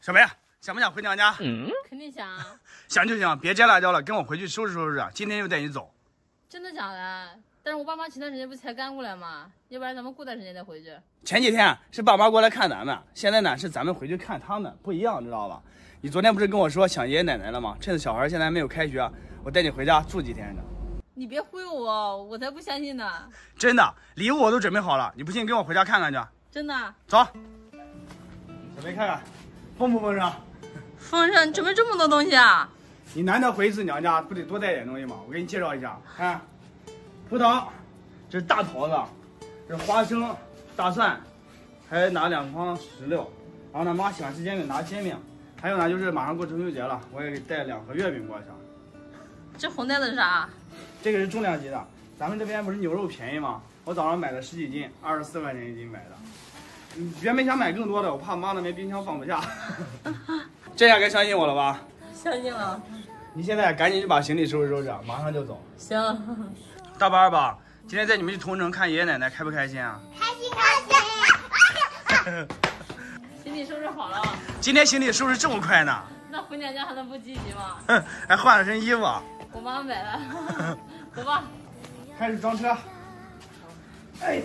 小梅，想不想回娘家？ 肯定想啊。 想就行，别摘辣椒了，跟我回去收拾收拾，今天就带你走。 真的假的？但是我爸妈前段时间不才刚过来吗？要不然咱们过段时间再回去。 前几天是爸妈过来看咱们，现在呢是咱们回去看他们，不一样，知道吧？你昨天不是跟我说想爷爷奶奶了吗？趁着小孩现在还没有开学，我带你回家住几天呢。 你别忽悠我，我才不相信呢。 真的，礼物我都准备好了，你不信跟我回家看看去。 真的？ 走。小梅看看，丰不丰盛？ 丰盛，准备这么多东西啊？ 你难得回一次娘家，不得多带点东西吗？我给你介绍一下，看，葡萄，这是大桃子，这是花生、大蒜，还拿2筐石榴。然后呢，妈喜欢吃煎饼，拿煎饼。还有呢，就是马上过中秋节了，我也给带2盒月饼过去。 这红袋子是啥？ 这个是重量级的，咱们这边不是牛肉便宜吗？我早上买了10几斤，24块钱1斤买的。原本想买更多的，我怕妈那边冰箱放不下。这下该相信我了吧？ 相信了。 你现在赶紧去把行李收拾收拾，马上就走。 行。 大伯二宝，今天带你们去同城看爷爷奶奶，开不开心啊？ 开心开心。 行李收拾好了。 今天行李收拾这么快呢？ 那回娘家还能不积极吗？ 还换了身衣服。 我妈买的。走吧。 开始装车。哎。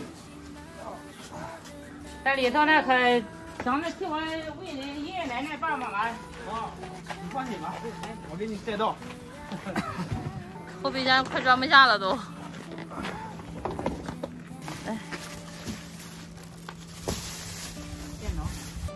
在里头呢，他想着替我问人爷爷奶奶爸爸妈妈。 哦，你放心吧，我给你带到。 后备箱快装不下了都。哎。 电脑。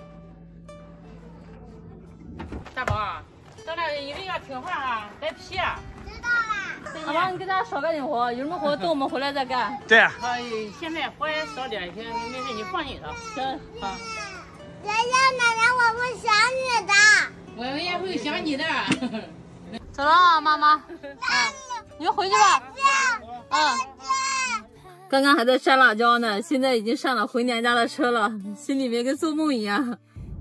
大宝，到那一定要听话啊，别皮。 知道啦。 好吧，你给大家少干点活，有什么活等我们回来再干。 对啊。 现在活也少点些，没事你放心吧。 行啊。 爷爷奶奶，我会想你的。 我也会想你的。 走了啊，妈妈。你就回去吧。嗯。刚刚还在扇辣椒呢，现在已经上了回娘家的车了，心里面跟做梦一样。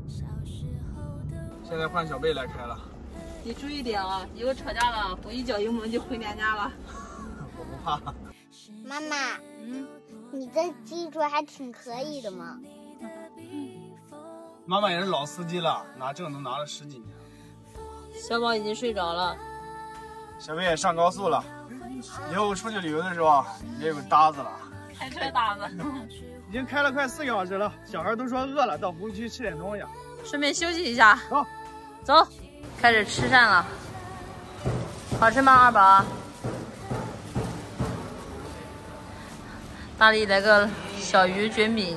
现在换小贝来开了。 你注意点啊，以后吵架了，我一脚油门就回娘家了。 我不怕。 妈妈，你这技术还挺可以的嘛。 妈妈也是老司机了，拿证都拿了10几年。 小宝已经睡着了。 小贝也上高速了，以后出去旅游的时候也有搭子了。 开车搭子。 已经开了快4个小时了，小孩都说饿了，到湖区吃点东西。 顺便休息一下。 走。 走，开始吃饭了。好吃吗，二宝？大力来个小鱼卷饼，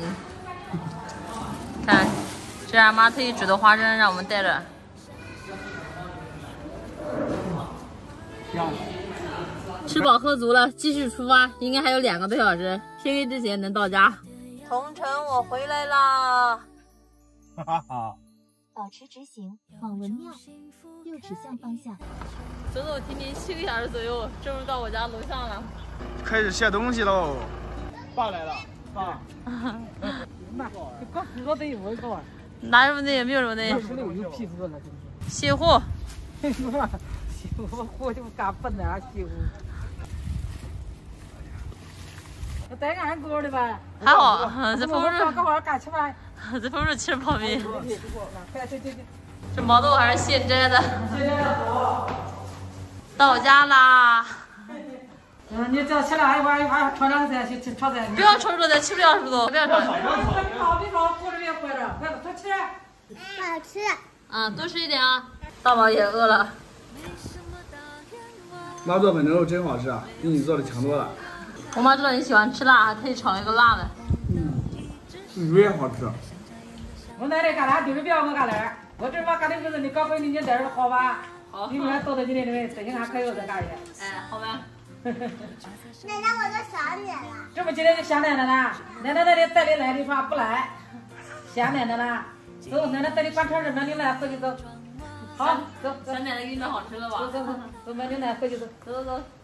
看，这是俺妈特意煮的花生，让我们带着。吃饱喝足了，继续出发，应该还有2个多小时，天黑之前能到家。同城，我回来啦！ 哈哈哈。 保持直行，往文庙6指向方向。 走走停停7个小时左右，终于到我家楼上了。 开始卸东西喽。爸来了，爸。 那搞死了得有一个。 哪有那也没有什么的。 有屁事了， 卸货。 我就干笨的啊，媳妇。带俺哥的吧。 还好，这风干活干吃饭。 这风是吃泡面。 对。 这毛豆还是现摘的。到家啦。 你只要吃了一碗炒两菜去炒菜。 不要炒肉菜，吃不了是不是？不要炒。 别炒，活着别活着，快多吃。 好吃。 多吃一点啊。大宝也饿了。 妈做粉蒸肉真好吃啊，比你做的强多了。 我妈知道你喜欢吃辣，还特意炒了一个辣的。 鱼也好吃。 我奶奶干啥就是不要我干点，我这把干的不是你搞回你在这好吧？ 好。 你们到今天这个，这些俺可以再干一些。 哎，好吧。 奶奶，我都想你了。 这不今天就想奶奶了，奶奶带你来的话不来，想奶奶了。走，奶奶带你灌肠热牛奶回去走。好，走。 咱奶奶给你买好吃的吧？ 走，买牛奶回去走。 走。